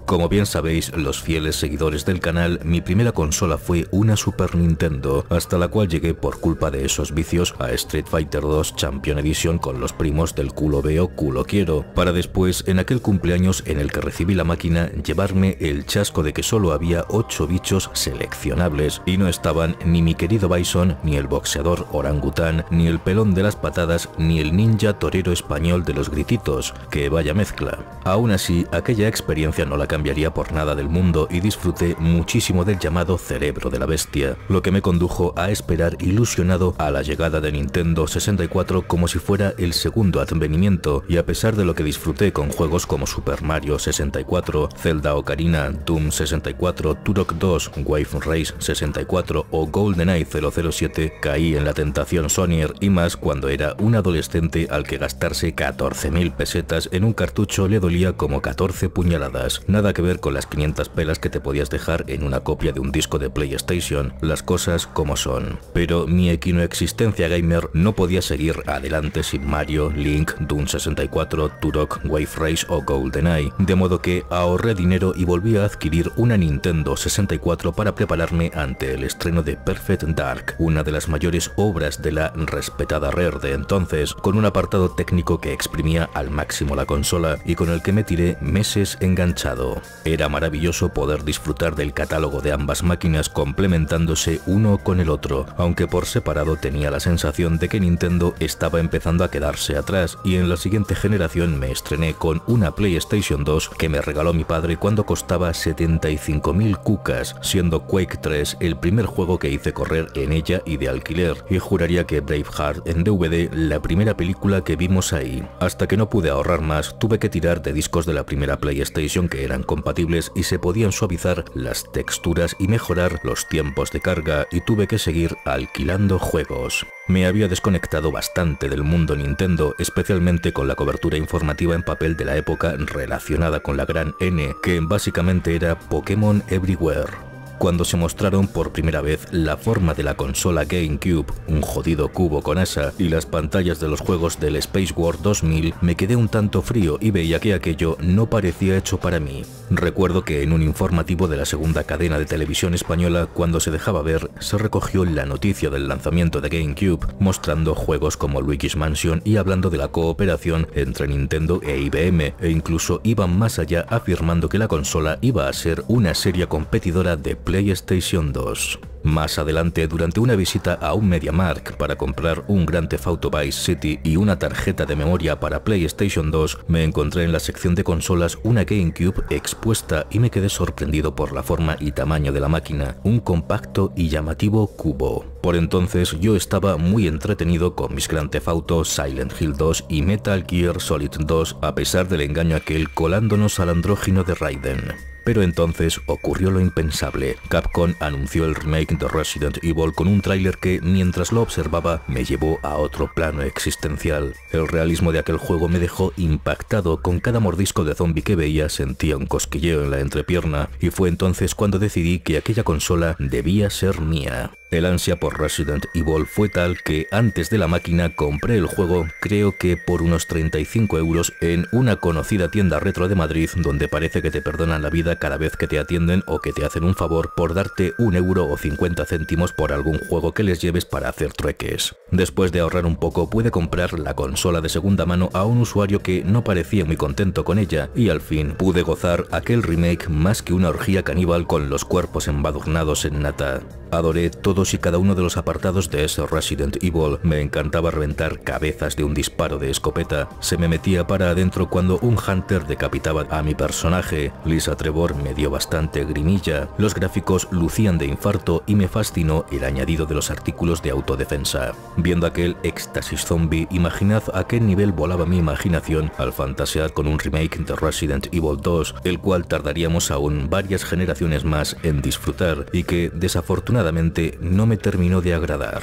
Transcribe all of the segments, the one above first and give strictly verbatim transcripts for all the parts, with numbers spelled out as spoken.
Como bien sabéis, los fieles seguidores del canal, mi primera consola fue una Super Nintendo, hasta la cual llegué por culpa de esos vicios a Street Fighter dos Champion Edition con los primos del culo veo, culo quiero, para después, en aquel cumpleaños en el que recibí la máquina, llevarme el chasco de que solo había ocho bichos seleccionables y no estaban ni mi querido Bison, ni el boxeador orangután, ni el pelón de las patadas, ni el ninja torero español de los grititos, que vaya mezcla. Aún así, aquella experiencia no la cambiaría por nada del mundo y disfruté muchísimo del llamado cerebro de la bestia, lo que me condujo a esperar ilusionado a la llegada de Nintendo sesenta y cuatro como si fuera el segundo advenimiento, y a pesar de lo que disfruté con juegos como Super Mario sesenta y cuatro, Zelda Ocarina, Doom sesenta y cuatro, Turok dos, Wave Race sesenta y cuatro o GoldenEye cero cero siete, caí en la tentación Sonyer y más cuando era un adolescente al que gastarse catorce mil pesetas en un cartucho le dolía como catorce puñaladas. Nada que ver con las quinientas pelas que te podías dejar en una copia de un disco de PlayStation, las cosas como son. Pero mi equinoexistencia gamer no podía seguir adelante sin Mario, Link, Doom sesenta y cuatro, Turok, Wave Race o GoldenEye, de modo que ahorré dinero y volví a adquirir una Nintendo sesenta y cuatro para prepararme ante el estreno de Perfect Dark, una de las mayores obras de la respetada Rare de entonces, con un apartado técnico que exprimía al máximo la consola y con el que me tiré meses enganchado. Era maravilloso poder disfrutar del catálogo de ambas máquinas complementándose uno con el otro, aunque por separado tenía la sensación de que Nintendo estaba empezando a quedarse atrás, y en la siguiente generación me estrené con una PlayStation dos que me regaló mi padre cuando costaba setenta y cinco mil cucas, siendo Quake tres el primer juego que hice correr en ella y de alquiler, y juraría que Braveheart en D V D la primera película que vimos ahí. Hasta que no pude ahorrar más, tuve que tirar de discos de la primera PlayStation que eran compatibles y se podían suavizar las texturas y mejorar los tiempos de carga, y tuve que seguir alquilando juegos. Me había desconectado bastante del mundo Nintendo, especialmente con la cobertura informativa en papel de la época relacionada con la Gran N, que básicamente era Pokémon Everywhere. Cuando se mostraron por primera vez la forma de la consola GameCube, un jodido cubo con asa, y las pantallas de los juegos del Space War dos mil, me quedé un tanto frío y veía que aquello no parecía hecho para mí. Recuerdo que en un informativo de la segunda cadena de televisión española, cuando se dejaba ver, se recogió la noticia del lanzamiento de GameCube, mostrando juegos como Luigi's Mansion y hablando de la cooperación entre Nintendo e I B M, e incluso iban más allá afirmando que la consola iba a ser una seria competidora de PlayStation dos. Más adelante, durante una visita a un MediaMarkt para comprar un Grand Theft Auto Vice City y una tarjeta de memoria para PlayStation dos, me encontré en la sección de consolas una GameCube expuesta y me quedé sorprendido por la forma y tamaño de la máquina, un compacto y llamativo cubo. Por entonces yo estaba muy entretenido con mis Grand Theft Auto, Silent Hill dos y Metal Gear Solid dos, a pesar del engaño aquel colándonos al andrógino de Raiden. Pero entonces ocurrió lo impensable. Capcom anunció el remake de Resident Evil con un tráiler que, mientras lo observaba, me llevó a otro plano existencial. El realismo de aquel juego me dejó impactado. Con cada mordisco de zombie que veía sentía un cosquilleo en la entrepierna, y fue entonces cuando decidí que aquella consola debía ser mía. El ansia por Resident Evil fue tal que antes de la máquina compré el juego, creo que por unos treinta y cinco euros, en una conocida tienda retro de Madrid, donde parece que te perdonan la vida cada vez que te atienden o que te hacen un favor por darte un euro o cincuenta céntimos por algún juego que les lleves para hacer trueques. Después de ahorrar un poco, pude comprar la consola de segunda mano a un usuario que no parecía muy contento con ella, y al fin pude gozar aquel remake más que una orgía caníbal con los cuerpos embadurnados en nata. Adoré todos y cada uno de los apartados de ese Resident Evil. Me encantaba reventar cabezas de un disparo de escopeta. Se me metía para adentro cuando un Hunter decapitaba a mi personaje. Lisa Trevor me dio bastante grimilla. Los gráficos lucían de infarto y me fascinó el añadido de los artículos de autodefensa. Viendo aquel éxtasis zombie, imaginad a qué nivel volaba mi imaginación al fantasear con un remake de Resident Evil dos, el cual tardaríamos aún varias generaciones más en disfrutar y que desafortunadamente no me terminó de agradar.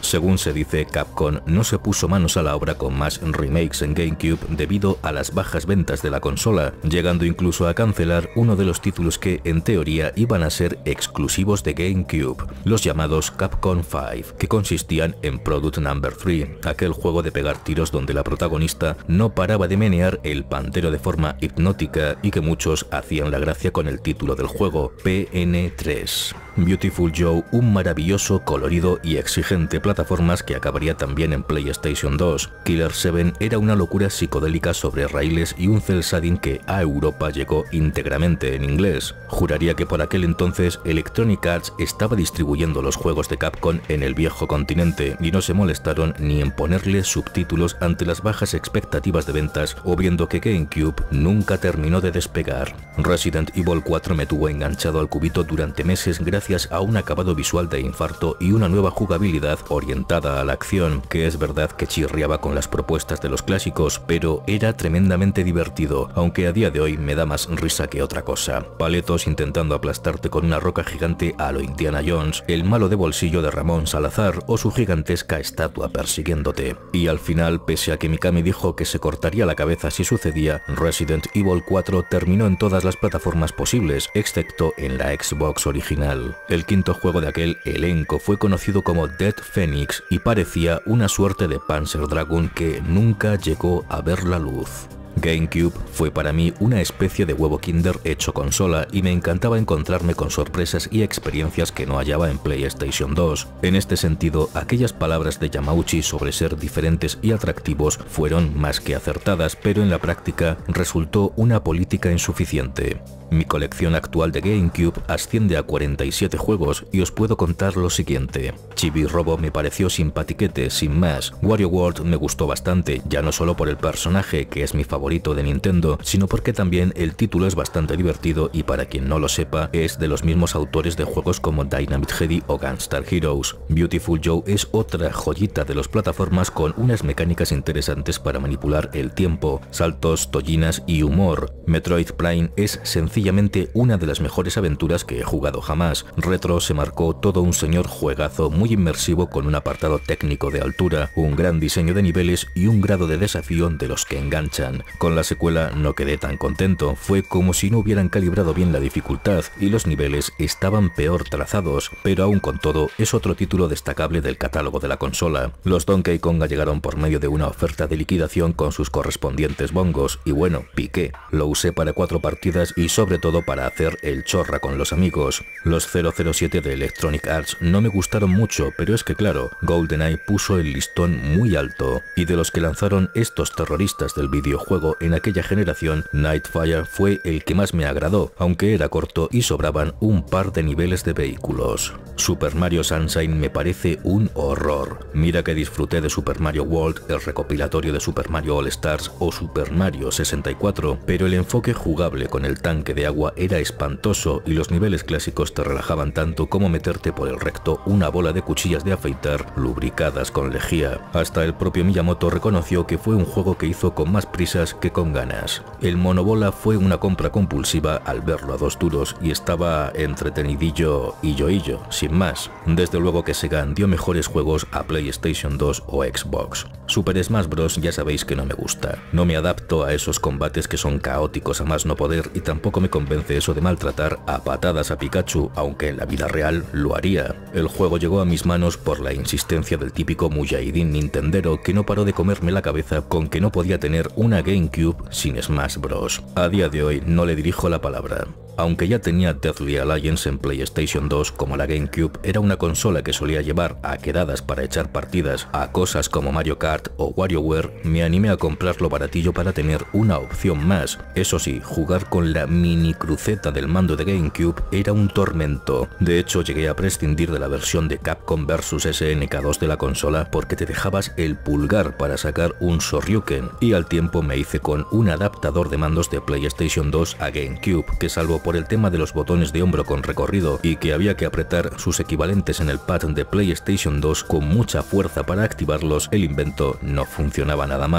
Según se dice, Capcom no se puso manos a la obra con más remakes en GameCube debido a las bajas ventas de la consola, llegando incluso a cancelar uno de los títulos que, en teoría, iban a ser exclusivos de GameCube, los llamados Capcom cinco, que consistían en Product Number tres, aquel juego de pegar tiros donde la protagonista no paraba de menear el pantero de forma hipnótica y que muchos hacían la gracia con el título del juego, P N tres. Beautiful Joe, un maravilloso, colorido y exigente plataformas que acabaría también en PlayStation dos. Killer siete era una locura psicodélica sobre raíles y un cel shading que a Europa llegó íntegramente en inglés. Juraría que por aquel entonces Electronic Arts estaba distribuyendo los juegos de Capcom en el viejo continente y no se molestaron ni en ponerle subtítulos ante las bajas expectativas de ventas o viendo que GameCube nunca terminó de despegar. Resident Evil cuatro me tuvo enganchado al cubito durante meses gracias a un acabado visual de infarto y una nueva jugabilidad orientada a la acción, que es verdad que chirriaba con las propuestas de los clásicos, pero era tremendamente divertido, aunque a día de hoy me da más risa que otra cosa. Paletos intentando aplastarte con una roca gigante a lo Indiana Jones, el malo de bolsillo de Ramón Salazar o su gigantesca estatua persiguiéndote. Y al final, pese a que Mikami dijo que se cortaría la cabeza si sucedía, Resident Evil cuatro terminó en todas las plataformas posibles, excepto en la Xbox original. El quinto juego de aquel elenco fue conocido como Dead Phoenix y parecía una suerte de Panzer Dragoon que nunca llegó a ver la luz. GameCube fue para mí una especie de huevo Kinder hecho consola y me encantaba encontrarme con sorpresas y experiencias que no hallaba en PlayStation dos. En este sentido, aquellas palabras de Yamauchi sobre ser diferentes y atractivos fueron más que acertadas, pero en la práctica resultó una política insuficiente. Mi colección actual de GameCube asciende a cuarenta y siete juegos y os puedo contar lo siguiente. Chibi Robo me pareció simpatiquete, sin más. Wario World me gustó bastante, ya no solo por el personaje, que es mi favorito de Nintendo, sino porque también el título es bastante divertido y, para quien no lo sepa, es de los mismos autores de juegos como Dynamite Headdy o Gunstar Heroes. Beautiful Joe es otra joyita de las plataformas con unas mecánicas interesantes para manipular el tiempo, saltos, tollinas y humor. Metroid Prime es sencillamente una de las mejores aventuras que he jugado jamás. Retro se marcó todo un señor juegazo muy inmersivo con un apartado técnico de altura, un gran diseño de niveles y un grado de desafío de los que enganchan. Con la secuela no quedé tan contento, fue como si no hubieran calibrado bien la dificultad y los niveles estaban peor trazados, pero aún con todo es otro título destacable del catálogo de la consola. Los Donkey Konga llegaron por medio de una oferta de liquidación con sus correspondientes bongos y bueno, piqué, lo usé para cuatro partidas y sobre todo para hacer el chorra con los amigos. Los cero cero siete de Electronic Arts no me gustaron mucho, pero es que claro, GoldenEye puso el listón muy alto, y de los que lanzaron estos terroristas del videojuego en aquella generación, Nightfire fue el que más me agradó, aunque era corto y sobraban un par de niveles de vehículos. Super Mario Sunshine me parece un horror. Mira que disfruté de Super Mario World, el recopilatorio de Super Mario All Stars o Super Mario sesenta y cuatro, pero el enfoque jugable con el tanque de agua era espantoso y los niveles clásicos te relajaban tanto como meterte por el recto una bola de cuchillas de afeitar lubricadas con lejía. Hasta el propio Miyamoto reconoció que fue un juego que hizo con más prisas que con ganas. El monobola fue una compra compulsiva al verlo a dos duros y estaba entretenidillo y yoillo, sin más. Desde luego que Sega dio mejores juegos a PlayStation dos o Xbox. Super Smash Bros. Ya sabéis que no me gusta. No me adapto a esos combates que son caóticos a más no poder y tampoco me convence eso de maltratar a patadas a Pikachu, aunque en la vida real lo haría. El juego llegó a mis manos por la insistencia del típico mujahidín nintendero que no paró de comerme la cabeza con que no podía tener una GameCube sin Smash Bros. A día de hoy no le dirijo la palabra. Aunque ya tenía Deathly Alliance en PlayStation dos, como la GameCube era una consola que solía llevar a quedadas para echar partidas a cosas como Mario Kart o WarioWare, me animé a comprarlo baratillo para tener una opción más. Eso sí, jugar con la mini cruceta del mando de GameCube era un tormento. De hecho, llegué a prescindir de la versión de Capcom versus S N K dos de la consola porque te dejabas el pulgar para sacar un Shoryuken, y al tiempo me hice con un adaptador de mandos de PlayStation dos a GameCube, que salvo por el tema de los botones de hombro con recorrido y que había que apretar sus equivalentes en el pad de PlayStation dos con mucha fuerza para activarlos, el invento no funcionaba nada mal.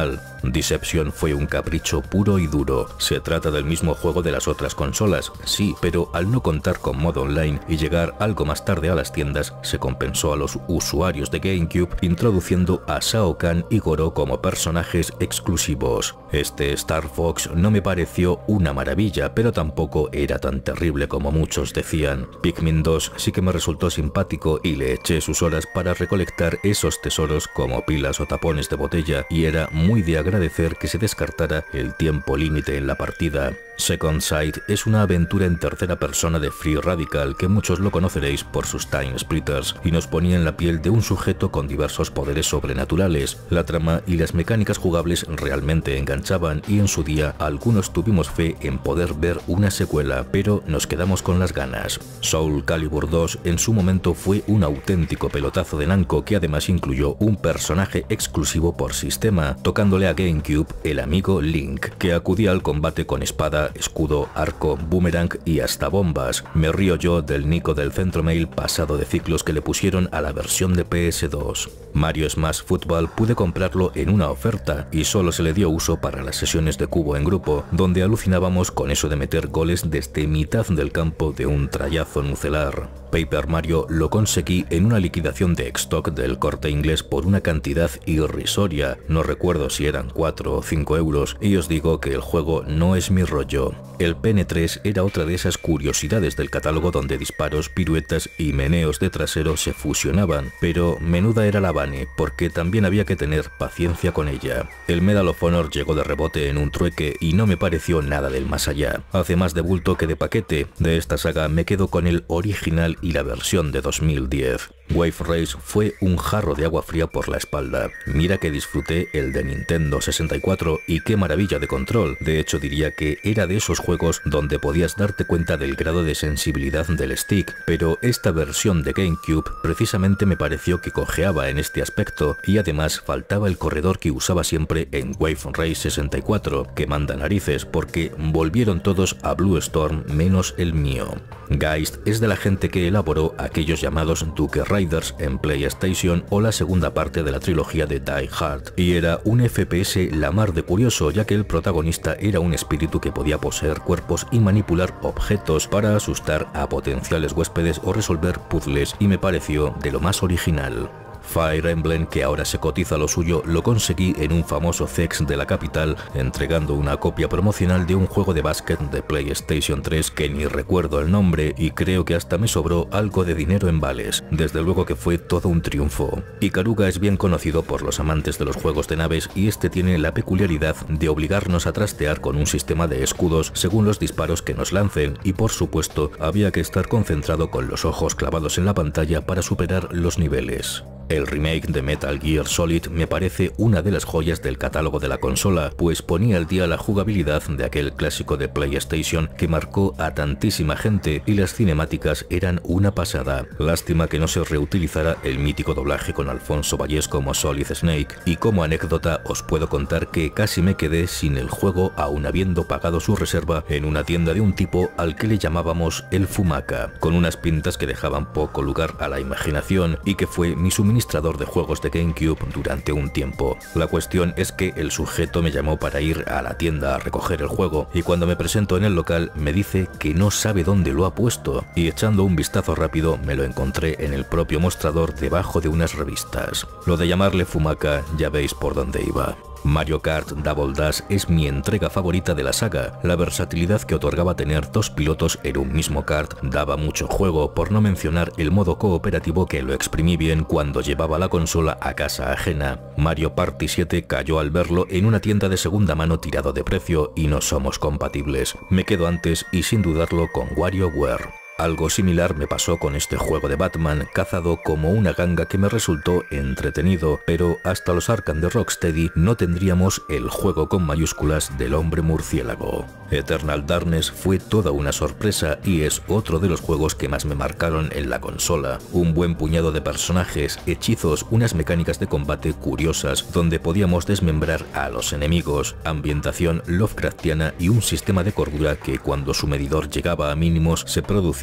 Deception fue un capricho puro y duro. Se trata del mismo juego de las otras consolas, sí, pero al no contar con modo online y llegar algo más tarde a las tiendas, se compensó a los usuarios de GameCube introduciendo a Shao Kahn y Goro como personajes exclusivos. Este Star Fox no me pareció una maravilla, pero tampoco era tan terrible como muchos decían. Pikmin dos sí que me resultó simpático y le eché sus horas para recolectar esos tesoros como pilas o tapones de botella, y era muy de agradecer que se descartara el tiempo límite en la partida. Second Sight es una aventura en tercera persona de Free Radical que muchos lo conoceréis por sus Time Splitters, y nos ponía en la piel de un sujeto con diversos poderes sobrenaturales. La trama y las mecánicas jugables realmente enganchaban y en su día algunos tuvimos fe en poder ver una secuela, pero nos quedamos con las ganas. Soul Calibur dos en su momento fue un auténtico pelotazo de Namco que además incluyó un personaje exclusivo por sistema, tocándole a GameCube el amigo Link, que acudía al combate con espada, escudo, arco, boomerang y hasta bombas. Me río yo del Nico del Centromail pasado de ciclos que le pusieron a la versión de P S dos. Mario Smash Football pude comprarlo en una oferta y solo se le dio uso para las sesiones de cubo en grupo, donde alucinábamos con eso de meter goles desde mitad del campo de un trayazo nucelar. Paper Mario lo conseguí en una liquidación de stock del Corte Inglés por una cantidad irrisoria, no recuerdo si eran cuatro o cinco euros, y os digo que el juego no es mi rollo. El P N tres era otra de esas curiosidades del catálogo donde disparos, piruetas y meneos de trasero se fusionaban, pero menuda era la Bane, porque también había que tener paciencia con ella. El Medal of Honor llegó de rebote en un trueque y no me pareció nada del más allá. Hace más de bulto que de paquete. De esta saga me quedo con el original y la versión de dos mil diez. Wave Race fue un jarro de agua fría por la espalda. Mira que disfruté el de Nintendo sesenta y cuatro y qué maravilla de control. De hecho diría que era de esos juegos donde podías darte cuenta del grado de sensibilidad del stick, pero esta versión de GameCube precisamente me pareció que cojeaba en este aspecto, y además faltaba el corredor que usaba siempre en Wave Race sesenta y cuatro, que manda narices porque volvieron todos a Blue Storm menos el mío. Geist es de la gente que elaboró aquellos llamados Duke Riders en PlayStation o la segunda parte de la trilogía de Die Hard, y era un F P S la mar de curioso, ya que el protagonista era un espíritu que podía poseer cuerpos y manipular objetos para asustar a potenciales huéspedes o resolver puzzles, y me pareció de lo más original. Fire Emblem, que ahora se cotiza lo suyo, lo conseguí en un famoso C E X de la capital, entregando una copia promocional de un juego de básquet de PlayStation tres que ni recuerdo el nombre, y creo que hasta me sobró algo de dinero en vales. Desde luego que fue todo un triunfo. Ikaruga es bien conocido por los amantes de los juegos de naves, y este tiene la peculiaridad de obligarnos a trastear con un sistema de escudos según los disparos que nos lancen, y por supuesto había que estar concentrado con los ojos clavados en la pantalla para superar los niveles. El remake de Metal Gear Solid me parece una de las joyas del catálogo de la consola, pues ponía al día la jugabilidad de aquel clásico de PlayStation que marcó a tantísima gente, y las cinemáticas eran una pasada. Lástima que no se reutilizara el mítico doblaje con Alfonso Vallés como Solid Snake, y como anécdota os puedo contar que casi me quedé sin el juego aún habiendo pagado su reserva en una tienda de un tipo al que le llamábamos el Fumaka, con unas pintas que dejaban poco lugar a la imaginación, y que fue mi suministrador administrador de juegos de GameCube durante un tiempo. La cuestión es que el sujeto me llamó para ir a la tienda a recoger el juego, y cuando me presento en el local me dice que no sabe dónde lo ha puesto, y echando un vistazo rápido me lo encontré en el propio mostrador debajo de unas revistas. Lo de llamarle Fumaka ya veis por dónde iba. Mario Kart Double Dash es mi entrega favorita de la saga. La versatilidad que otorgaba tener dos pilotos en un mismo kart daba mucho juego, por no mencionar el modo cooperativo que lo exprimí bien cuando llevaba la consola a casa ajena. Mario Party siete cayó al verlo en una tienda de segunda mano tirado de precio, y no somos compatibles. Me quedo antes y sin dudarlo con WarioWare. Algo similar me pasó con este juego de Batman, cazado como una ganga que me resultó entretenido, pero hasta los Arkham de Rocksteady no tendríamos el juego con mayúsculas del hombre murciélago. Eternal Darkness fue toda una sorpresa y es otro de los juegos que más me marcaron en la consola. Un buen puñado de personajes, hechizos, unas mecánicas de combate curiosas donde podíamos desmembrar a los enemigos, ambientación Lovecraftiana y un sistema de cordura que cuando su medidor llegaba a mínimos se producía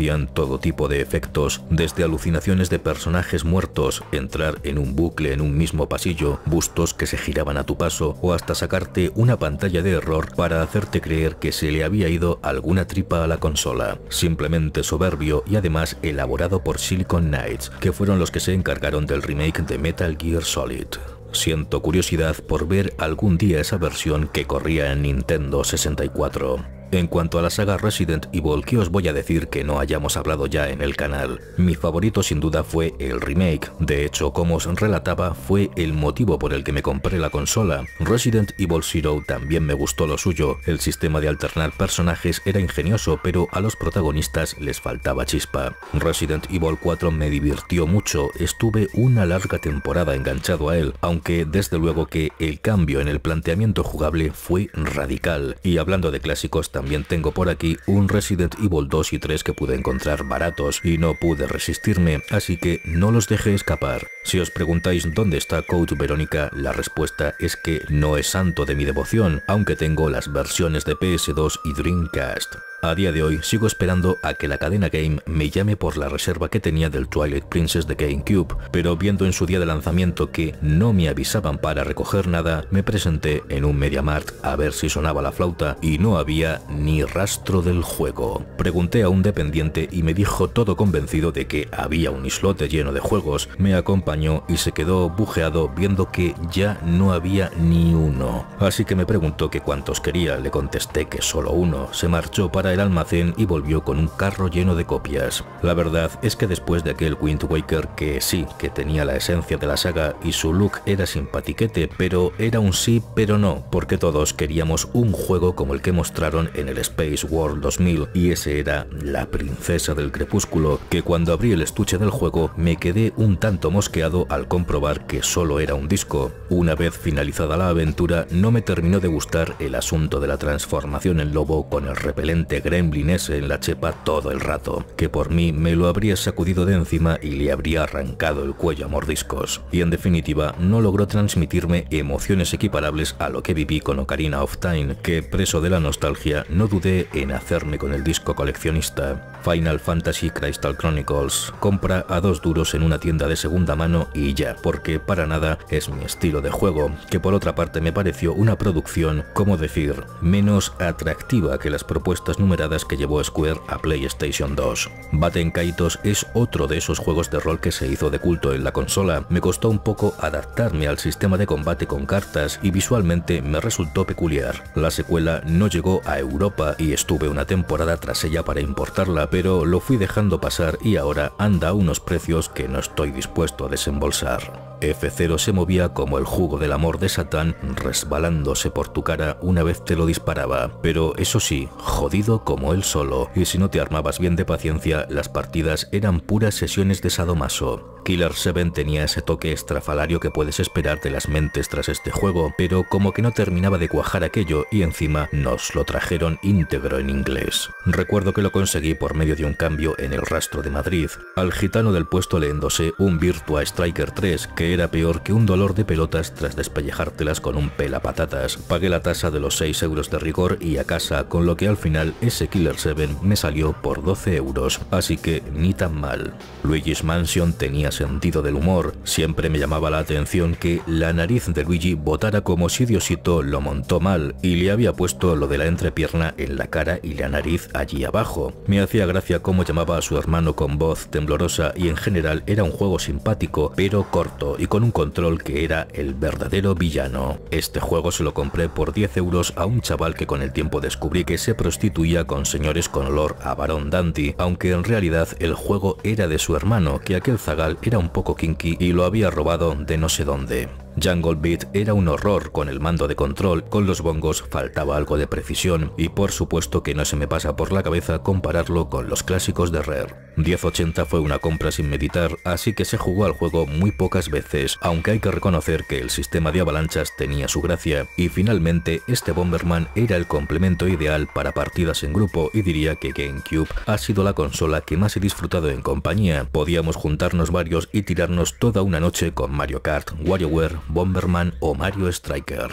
introducían todo tipo de efectos, desde alucinaciones de personajes muertos, entrar en un bucle en un mismo pasillo, bustos que se giraban a tu paso, o hasta sacarte una pantalla de error para hacerte creer que se le había ido alguna tripa a la consola. Simplemente soberbio y además elaborado por Silicon Knights, que fueron los que se encargaron del remake de Metal Gear Solid. Siento curiosidad por ver algún día esa versión que corría en Nintendo sesenta y cuatro. En cuanto a la saga Resident Evil, ¿qué os voy a decir que no hayamos hablado ya en el canal? Mi favorito sin duda fue el remake. De hecho, como os relataba, fue el motivo por el que me compré la consola. Resident Evil Zero también me gustó lo suyo. El sistema de alternar personajes era ingenioso, pero a los protagonistas les faltaba chispa. Resident Evil cuatro me divirtió mucho, estuve una larga temporada enganchado a él, aunque desde luego que el cambio en el planteamiento jugable fue radical. Y hablando de clásicos, también También tengo por aquí un Resident Evil dos y tres que pude encontrar baratos y no pude resistirme, así que no los dejé escapar. Si os preguntáis dónde está Code Verónica, la respuesta es que no es santo de mi devoción, aunque tengo las versiones de P S dos y Dreamcast. A día de hoy sigo esperando a que la cadena Game me llame por la reserva que tenía del Twilight Princess de GameCube, pero viendo en su día de lanzamiento que no me avisaban para recoger nada, me presenté en un MediaMarkt a ver si sonaba la flauta y no había ni rastro del juego. Pregunté a un dependiente y me dijo todo convencido de que había un islote lleno de juegos, me acompañó y se quedó bujeado viendo que ya no había ni uno. Así que me preguntó que cuántos quería, le contesté que solo uno, se marchó para el almacén y volvió con un carro lleno de copias. La verdad es que después de aquel Wind Waker, que sí, que tenía la esencia de la saga y su look era simpatiquete, pero era un sí pero no, porque todos queríamos un juego como el que mostraron en el Space World dos mil, y ese era La Princesa del Crepúsculo, que cuando abrí el estuche del juego me quedé un tanto mosqueado al comprobar que solo era un disco. Una vez finalizada la aventura, no me terminó de gustar el asunto de la transformación en lobo con el repelente gremlin ese en la chepa todo el rato, que por mí me lo habría sacudido de encima y le habría arrancado el cuello a mordiscos. Y en definitiva, no logró transmitirme emociones equiparables a lo que viví con Ocarina of Time, que preso de la nostalgia no dudé en hacerme con el disco coleccionista. Final Fantasy Crystal Chronicles, compra a dos duros en una tienda de segunda mano y ya, porque para nada es mi estilo de juego, que por otra parte me pareció una producción, como decir, menos atractiva que las propuestas numeradas que llevó Square a PlayStation dos. Baten Kaitos es otro de esos juegos de rol que se hizo de culto en la consola. Me costó un poco adaptarme al sistema de combate con cartas y visualmente me resultó peculiar. La secuela no llegó a Europa y estuve una temporada tras ella para importarla, pero lo fui dejando pasar y ahora anda a unos precios que no estoy dispuesto a desembolsar. F cero se movía como el jugo del amor de Satán, resbalándose por tu cara una vez te lo disparaba, pero eso sí, jodido como él solo, y si no te armabas bien de paciencia, las partidas eran puras sesiones de sadomaso. Killer siete tenía ese toque estrafalario que puedes esperar de las mentes tras este juego, pero como que no terminaba de cuajar aquello y encima nos lo trajeron íntegro en inglés. Recuerdo que lo conseguí por medio de un cambio en el Rastro de Madrid. Al gitano del puesto le endosé un Virtua Striker tres, que era peor que un dolor de pelotas tras despellejártelas con un pelapatatas. Pagué la tasa de los seis euros de rigor y a casa, con lo que al final ese Killer siete me salió por doce euros, así que ni tan mal. Luigi's Mansion tenía sentido del humor. Siempre me llamaba la atención que la nariz de Luigi botara como si Diosito lo montó mal y le había puesto lo de la entrepierna en la cara y la nariz allí abajo. Me hacía gracia cómo llamaba a su hermano con voz temblorosa y en general era un juego simpático, pero corto y con un control que era el verdadero villano. Este juego se lo compré por diez euros a un chaval que con el tiempo descubrí que se prostituía con señores con olor a Barón Dandy, aunque en realidad el juego era de su hermano, que aquel zagal era un poco kinky y lo había robado de no sé dónde. Jungle Beat era un horror con el mando de control, con los bongos faltaba algo de precisión y por supuesto que no se me pasa por la cabeza compararlo con los clásicos de Rare. diez ochenta fue una compra sin meditar, así que se jugó al juego muy pocas veces, aunque hay que reconocer que el sistema de avalanchas tenía su gracia, y finalmente este Bomberman era el complemento ideal para partidas en grupo y diría que GameCube ha sido la consola que más he disfrutado en compañía. Podíamos juntarnos varios y tirarnos toda una noche con Mario Kart, WarioWare, Bomberman o Mario Strikers.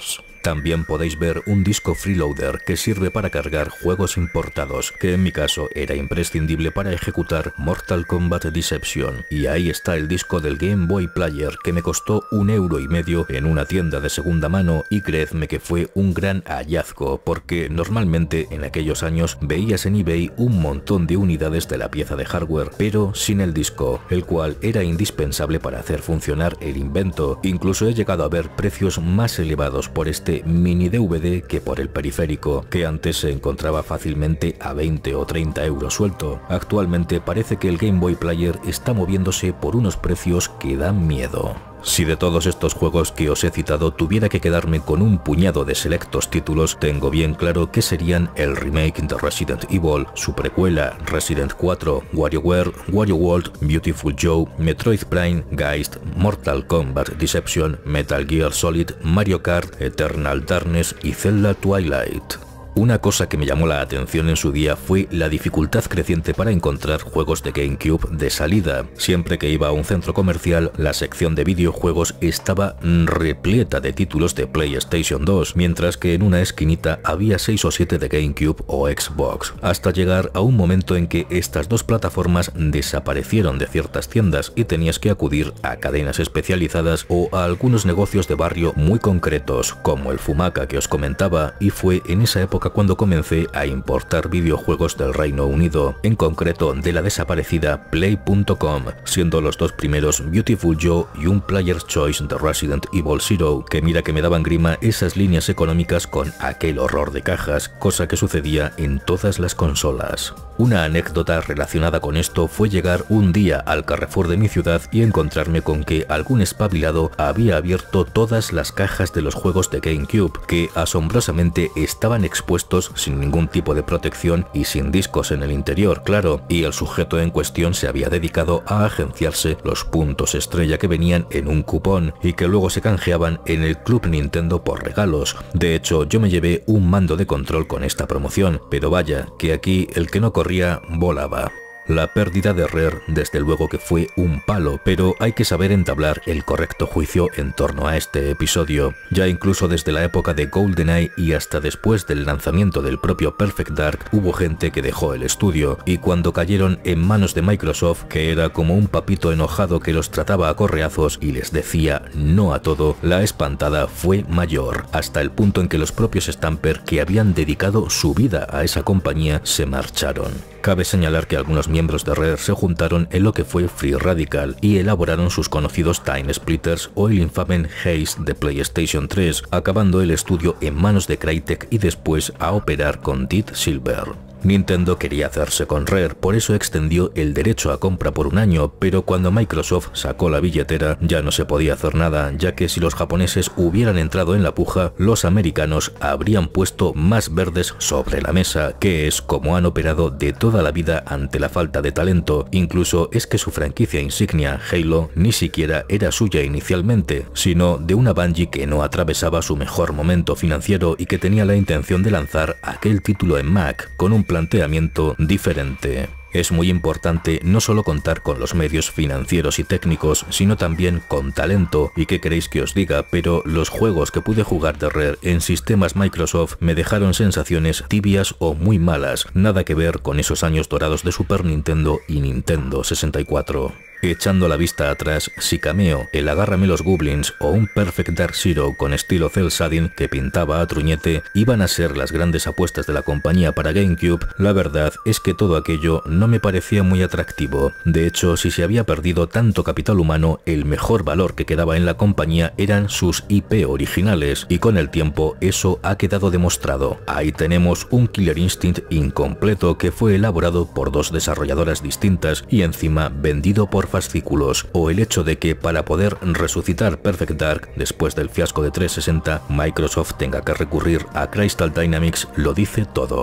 También podéis ver un disco freeloader que sirve para cargar juegos importados, que en mi caso era imprescindible para ejecutar Mortal Kombat Deception. Y ahí está el disco del Game Boy Player, que me costó un euro y medio en una tienda de segunda mano, y creedme que fue un gran hallazgo, porque normalmente en aquellos años veías en eBay un montón de unidades de la pieza de hardware, pero sin el disco, el cual era indispensable para hacer funcionar el invento. Incluso he llegado a ver precios más elevados por este mini D V D que por el periférico, que antes se encontraba fácilmente a veinte o treinta euros suelto. Actualmente parece que el Game Boy Player está moviéndose por unos precios que dan miedo. Si de todos estos juegos que os he citado tuviera que quedarme con un puñado de selectos títulos, tengo bien claro que serían el remake de Resident Evil, su precuela Resident cuatro, WarioWare, Wario World, Beautiful Joe, Metroid Prime, Geist, Mortal Kombat Deception, Metal Gear Solid, Mario Kart, Eternal Darkness y Zelda Twilight. Una cosa que me llamó la atención en su día fue la dificultad creciente para encontrar juegos de GameCube de salida. Siempre que iba a un centro comercial, la sección de videojuegos estaba repleta de títulos de PlayStation dos, mientras que en una esquinita había seis o siete de GameCube o Xbox, hasta llegar a un momento en que estas dos plataformas desaparecieron de ciertas tiendas y tenías que acudir a cadenas especializadas o a algunos negocios de barrio muy concretos, como el Fumaca que os comentaba, y fue en esa época cuando comencé a importar videojuegos del Reino Unido, en concreto de la desaparecida Play punto com, siendo los dos primeros Beautiful Joe y un Player's Choice de Resident Evil Zero, que mira que me daban grima esas líneas económicas con aquel horror de cajas, cosa que sucedía en todas las consolas. Una anécdota relacionada con esto fue llegar un día al Carrefour de mi ciudad y encontrarme con que algún espabilado había abierto todas las cajas de los juegos de GameCube, que asombrosamente estaban expuestos sin ningún tipo de protección y sin discos en el interior, claro, y el sujeto en cuestión se había dedicado a agenciarse los puntos estrella que venían en un cupón y que luego se canjeaban en el Club Nintendo por regalos. De hecho, yo me llevé un mando de control con esta promoción, pero vaya, que aquí el que no corría volaba. La pérdida de Rare desde luego que fue un palo, pero hay que saber entablar el correcto juicio en torno a este episodio. Ya incluso desde la época de GoldenEye y hasta después del lanzamiento del propio Perfect Dark hubo gente que dejó el estudio, y cuando cayeron en manos de Microsoft, que era como un papito enojado que los trataba a correazos y les decía no a todo, la espantada fue mayor, hasta el punto en que los propios Stamper, que habían dedicado su vida a esa compañía, se marcharon. Cabe señalar que algunos miembros de Rare se juntaron en lo que fue Free Radical y elaboraron sus conocidos Time Splitters o el infame Haze de PlayStation tres, acabando el estudio en manos de Crytek y después a operar con Dead Silver. Nintendo quería hacerse con Rare, por eso extendió el derecho a compra por un año, pero cuando Microsoft sacó la billetera ya no se podía hacer nada, ya que si los japoneses hubieran entrado en la puja, los americanos habrían puesto más verdes sobre la mesa, que es como han operado de toda la vida ante la falta de talento. Incluso es que su franquicia insignia, Halo, ni siquiera era suya inicialmente, sino de una Bungie que no atravesaba su mejor momento financiero y que tenía la intención de lanzar aquel título en Mac, con un planteamiento diferente. Es muy importante no solo contar con los medios financieros y técnicos, sino también con talento, y qué queréis que os diga, pero los juegos que pude jugar de Rare en sistemas Microsoft me dejaron sensaciones tibias o muy malas, nada que ver con esos años dorados de Super Nintendo y Nintendo sesenta y cuatro. Echando la vista atrás, si Cameo, el Agárrame los Goblins o un Perfect Dark Zero con estilo cel shading que pintaba a truñete iban a ser las grandes apuestas de la compañía para GameCube, la verdad es que todo aquello no me parecía muy atractivo. De hecho, si se había perdido tanto capital humano, el mejor valor que quedaba en la compañía eran sus I P originales, y con el tiempo eso ha quedado demostrado. Ahí tenemos un Killer Instinct incompleto que fue elaborado por dos desarrolladoras distintas y encima vendido por fascículos, o el hecho de que para poder resucitar Perfect Dark después del fiasco de trescientos sesenta, Microsoft tenga que recurrir a Crystal Dynamics lo dice todo.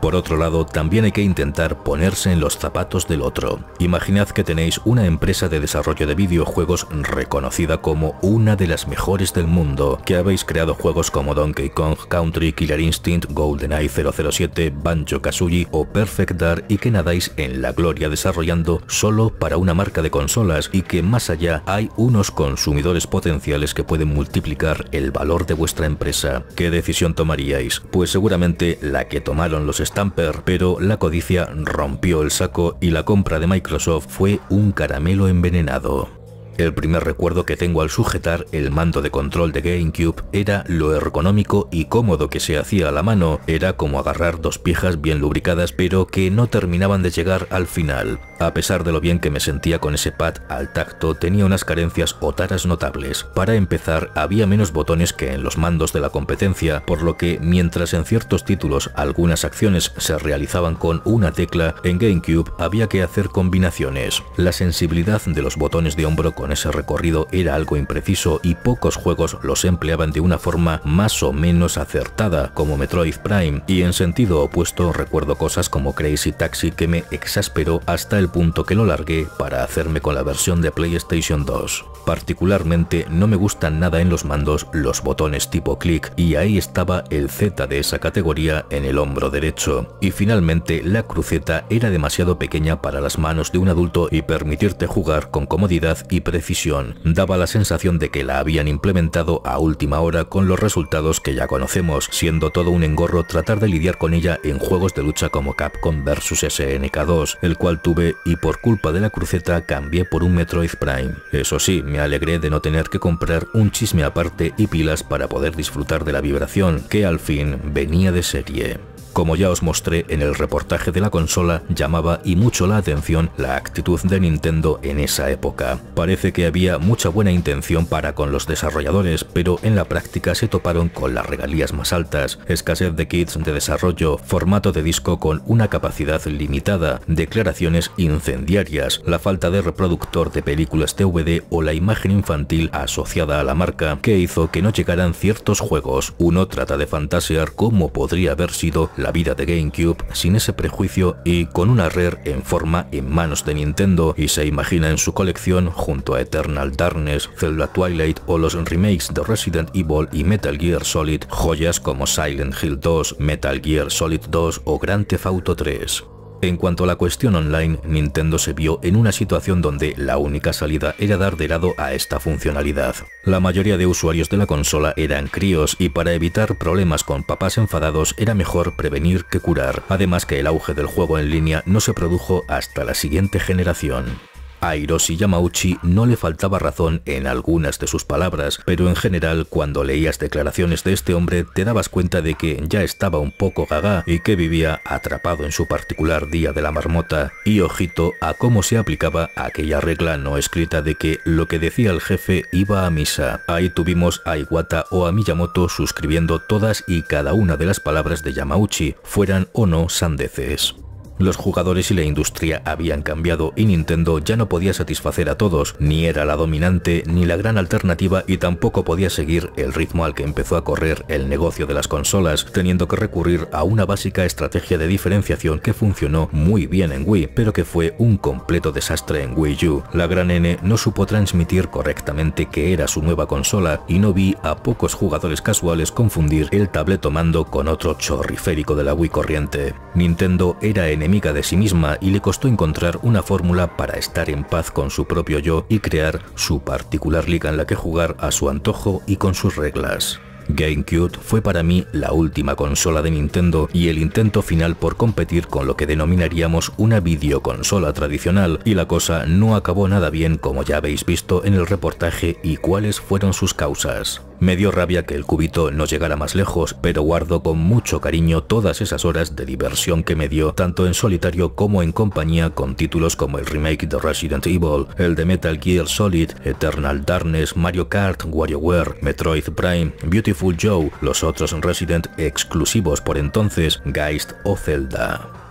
Por otro lado, también hay que intentar ponerse en los zapatos del otro. Imaginad que tenéis una empresa de desarrollo de videojuegos reconocida como una de las mejores del mundo, que habéis creado juegos como Donkey Kong Country, Killer Instinct, GoldenEye cero cero siete, Banjo-Kazooie o Perfect Dark y que nadáis en la gloria desarrollando solo para una marca de consolas y que más allá hay unos consumidores potenciales que pueden multiplicar el valor de vuestra empresa. ¿Qué decisión tomaríais? Pues seguramente la que tomaron los Stamper, pero la codicia rompió el saco y la compra de Microsoft fue un caramelo envenenado. El primer recuerdo que tengo al sujetar el mando de control de GameCube era lo ergonómico y cómodo que se hacía a la mano. Era como agarrar dos pijas bien lubricadas pero que no terminaban de llegar al final. A pesar de lo bien que me sentía con ese pad al tacto, tenía unas carencias o taras notables. Para empezar, había menos botones que en los mandos de la competencia, por lo que mientras en ciertos títulos algunas acciones se realizaban con una tecla, en GameCube había que hacer combinaciones. La sensibilidad de los botones de hombro con ese recorrido era algo impreciso y pocos juegos los empleaban de una forma más o menos acertada, como Metroid Prime, y en sentido opuesto recuerdo cosas como Crazy Taxi que me exasperó hasta el punto que lo largué para hacerme con la versión de PlayStation dos. Particularmente no me gustan nada en los mandos los botones tipo clic, y ahí estaba el Z de esa categoría en el hombro derecho. Y finalmente la cruceta era demasiado pequeña para las manos de un adulto y permitirte jugar con comodidad y precisión. Daba la sensación de que la habían implementado a última hora con los resultados que ya conocemos, siendo todo un engorro tratar de lidiar con ella en juegos de lucha como Capcom versus S N K dos, el cual tuve y por culpa de la cruceta cambié por un Metroid Prime. Eso sí, me alegré de no tener que comprar un chisme aparte y pilas para poder disfrutar de la vibración, que al fin venía de serie. Como ya os mostré en el reportaje de la consola, llamaba y mucho la atención la actitud de Nintendo en esa época. Parece que había mucha buena intención para con los desarrolladores, pero en la práctica se toparon con las regalías más altas, escasez de kits de desarrollo, formato de disco con una capacidad limitada, declaraciones incendiarias, la falta de reproductor de películas D V D o la imagen infantil asociada a la marca, que hizo que no llegaran ciertos juegos. Uno trata de fantasear cómo podría haber sido la vida de GameCube sin ese prejuicio y con una Rare en forma en manos de Nintendo, y se imagina en su colección junto a Eternal Darkness, Zelda Twilight o los remakes de Resident Evil y Metal Gear Solid, joyas como Silent Hill dos, Metal Gear Solid dos o Grand Theft Auto tres. En cuanto a la cuestión online, Nintendo se vio en una situación donde la única salida era dar de lado a esta funcionalidad. La mayoría de usuarios de la consola eran críos y para evitar problemas con papás enfadados era mejor prevenir que curar, además que el auge del juego en línea no se produjo hasta la siguiente generación. A Hiroshi Yamauchi no le faltaba razón en algunas de sus palabras, pero en general cuando leías declaraciones de este hombre te dabas cuenta de que ya estaba un poco gaga y que vivía atrapado en su particular día de la marmota. Y ojito a cómo se aplicaba aquella regla no escrita de que lo que decía el jefe iba a misa. Ahí tuvimos a Iwata o a Miyamoto suscribiendo todas y cada una de las palabras de Yamauchi, fueran o no sandeces. Los jugadores y la industria habían cambiado y Nintendo ya no podía satisfacer a todos, ni era la dominante ni la gran alternativa y tampoco podía seguir el ritmo al que empezó a correr el negocio de las consolas, teniendo que recurrir a una básica estrategia de diferenciación que funcionó muy bien en Wii, pero que fue un completo desastre en Wii U. La gran N no supo transmitir correctamente que era su nueva consola y no vi a pocos jugadores casuales confundir el tabletomando con otro chorriférico de la Wii corriente. Nintendo era en enemiga de sí misma y le costó encontrar una fórmula para estar en paz con su propio yo y crear su particular liga en la que jugar a su antojo y con sus reglas. GameCube fue para mí la última consola de Nintendo y el intento final por competir con lo que denominaríamos una videoconsola tradicional, y la cosa no acabó nada bien, como ya habéis visto en el reportaje y cuáles fueron sus causas. Me dio rabia que el cubito no llegara más lejos, pero guardo con mucho cariño todas esas horas de diversión que me dio, tanto en solitario como en compañía, con títulos como el remake de Resident Evil, el de Metal Gear Solid, Eternal Darkness, Mario Kart, WarioWare, Metroid Prime, Beautiful Joe, los otros Resident exclusivos por entonces, Geist o Zelda.